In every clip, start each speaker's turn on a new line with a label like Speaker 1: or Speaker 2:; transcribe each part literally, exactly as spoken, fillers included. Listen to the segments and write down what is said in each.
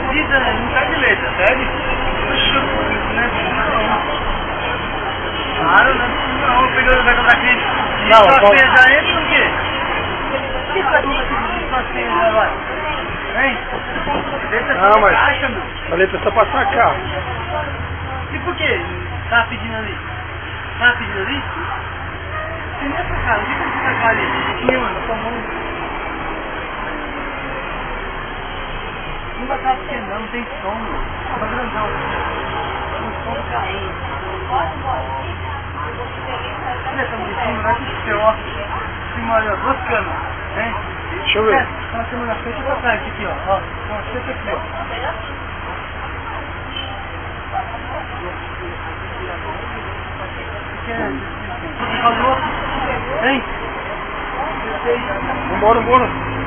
Speaker 1: precisa, não tá de letra, sério? Puxa, não é preciso não. Claro, não é preciso não. Pegando o cartão da cliente.
Speaker 2: Não,
Speaker 1: só
Speaker 2: só...
Speaker 1: senha já entra o quê? O que faz com só senha já vai? Hein?
Speaker 2: Não, mas...
Speaker 1: Caixa, meu.
Speaker 2: Falei pra você passar cá.
Speaker 1: E por quê? Tava pedindo ali? Tava pedindo ali? Você nem é pra cá, o que você vai fazer ali? Aqui, mano, sua mão. Não vai estar pequeno não, não tem som, mano. Vai grandão. O som tá aí. Olha, estamos de cima, vai pro seu, ó. Cima ali, ó, duas câmeras, hein?
Speaker 2: Deixa eu ver.
Speaker 1: É, tá na câmera na frente e pra trás aqui, ó. Ó, uma frente aqui, ó. Hein?
Speaker 2: Vambora, vambora.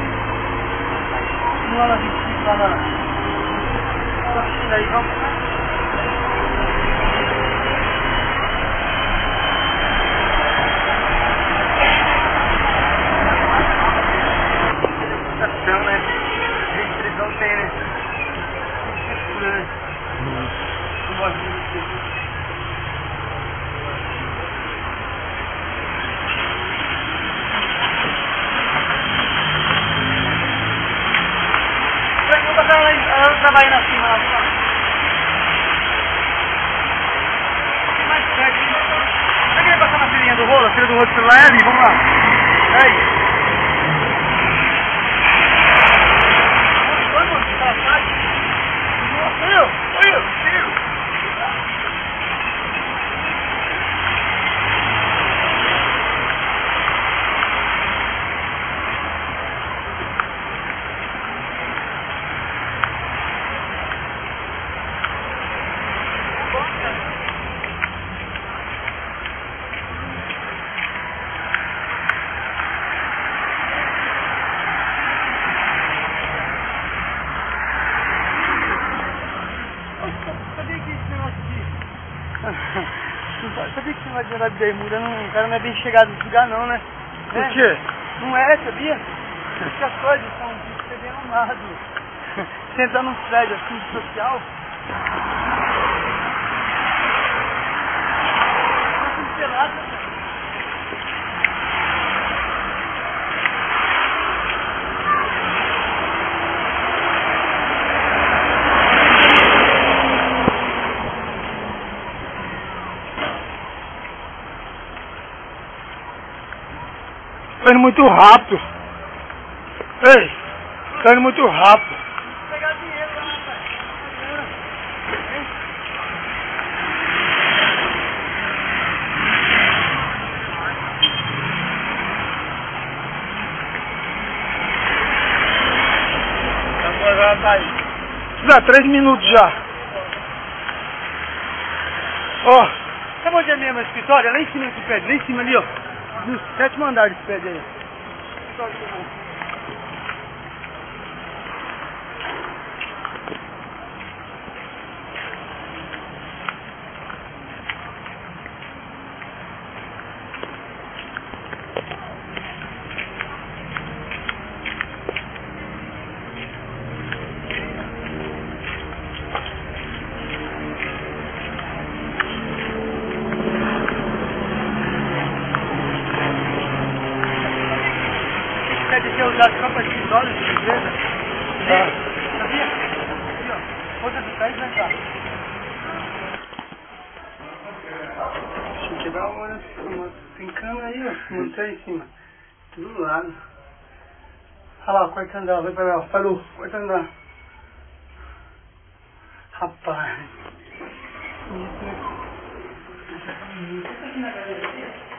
Speaker 1: Não lá na vinte e cinco, lá na... Só assistindo aí, vamos. Estação, né? Gente, televisão tem, né? Escura, né? Não gosto disso. Ela trabalha na cima lá, vamos lá. Tem mais perto, hein? Você quer passar na filhinha do rolo? A filha do rolo do celular é ali, vamos lá. É aí. Oi, mano, você tá atrás? Nossa, eu, oi, eu, tiro. Sabia que esse negócio de... Sabia que esse negócio de andar de bermuda, não, o cara não é bem chegado nesse lugar não, né?
Speaker 2: Por quê?
Speaker 1: Não é, sabia? Porque as coisas são bem arrumadas. Você entrar num prédio assim de social... Tá tudo pelado, né?
Speaker 2: Tá indo muito rápido. Ei, tá indo muito rápido.
Speaker 1: Vou pegar dinheiro lá, rapaz.
Speaker 2: Agora tá aí. Dá três minutos já. Ó.
Speaker 1: Oh. Sabe onde é mesmo o escritório? É lá em cima desse prédio, lá em cima ali, ó. No sétimo andar desse prédio aí. Deve ter usado só para escritório de empresa.
Speaker 2: Ah.
Speaker 1: Sabia? Aqui, ó. Outra do pé e vai cá. Deixa eu quebrar uma, uma tem cana aí, ó. Mantém em cima. Do lado. Olha lá, quarto andar. Vai pra lá, ó. Parou. Quarto andar. Rapaz. Isso, né? Isso aqui na galeria.